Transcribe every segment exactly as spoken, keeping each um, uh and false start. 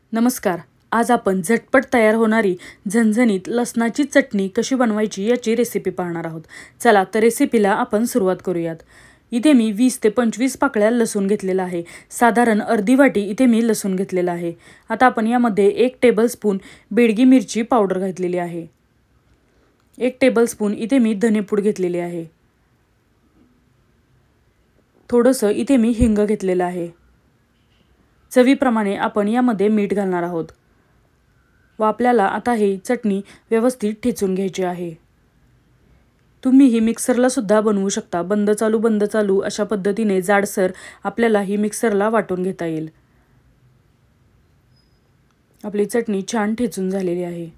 नमस्कार. आज आपण झटपट तयार होणारी झणझणीत लसणाची चटणी कशी बनवायची याची रेसिपी पाहणार आहोत. चला तर रेसिपीला आपण सुरुवात करूयात. इथे मी वीस ते पंचवीस पाकळ्या लसूण घेतलेला आहे. साधारण अर्धी वाटी इथे मी लसूण घेतलेला आहे. आता आपण यामध्ये एक टेबलस्पून बेडगी मिरची पावडर घातलेली आहे. एक टेबलस्पून इथे मी धनेपूड घेतलेली आहे. थोडंसं इथे मी हिंग घेतलेलं आहे. चवीप्रमाणे आपण यामध्ये मीठ घालणार आहोत व आपल्याला आता ही चटणी व्यवस्थित ठेचून घ्यायची आहे. तुम्ही ही मिक्सरला सुद्धा बनवू शकता. बंद चालू बंद चालू अशा पद्धतीने जाडसर आपल्याला ही मिक्सरला वाटून घेता येईल. आपली चटणी छान ठेचून झालेली आहे.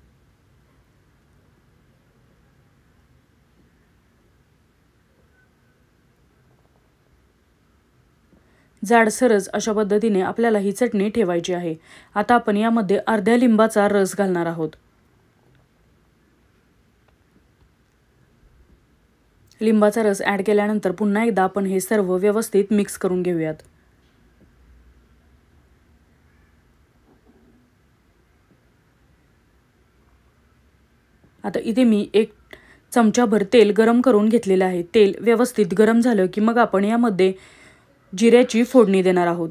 जाडसरच अशा पद्धतीने आपल्याला ही चटणी ठेवायची आहे. आता आपण यामध्ये अर्ध्या लिंबाचा रस घालणार आहोत. लिंबाचा रस ॲड केल्यानंतर पुन्हा एकदा आपण हे सर्व व्यवस्थित मिक्स करून घेऊयात. आता इथे मी एक चमचाभर तेल गरम करून घेतलेले आहे. तेल व्यवस्थित गरम झालं की मग आपण यामध्ये जिऱ्याची फोडणी देणार आहोत.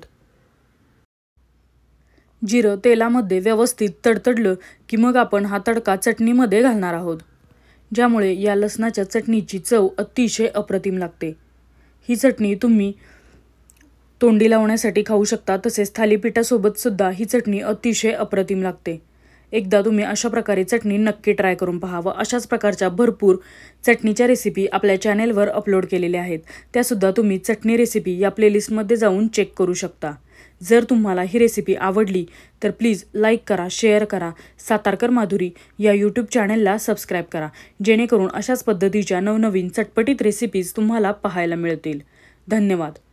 जिरं तेलामध्ये व्यवस्थित तडतडलं की मग आपण हा तडका चटणीमध्ये घालणार आहोत, ज्यामुळे या लसणाच्या चटणीची चव अतिशय अप्रतिम लागते. ही चटणी तुम्ही तोंडी लावण्यासाठी खाऊ शकता, तसेच थालीपीठासोबत सुद्धा ही चटणी अतिशय अप्रतिम लागते. एकदा तुम्ही अशा प्रकारे चटणी नक्की ट्राय करून पहा व अशाच प्रकारच्या भरपूर चटणीच्या रेसिपी आपल्या चॅनेलवर अपलोड केलेल्या आहेत. त्यासुद्धा तुम्ही चटणी रेसिपी या प्लेलिस्टमध्ये जाऊन चेक करू शकता. जर तुम्हाला ही रेसिपी आवडली तर प्लीज लाईक करा, शेअर करा. सातारकर माधुरी या यूट्यूब चॅनलला सबस्क्राईब करा, जेणेकरून अशाच पद्धतीच्या नवनवीन चटपटीत रेसिपीज तुम्हाला पाहायला मिळतील. धन्यवाद.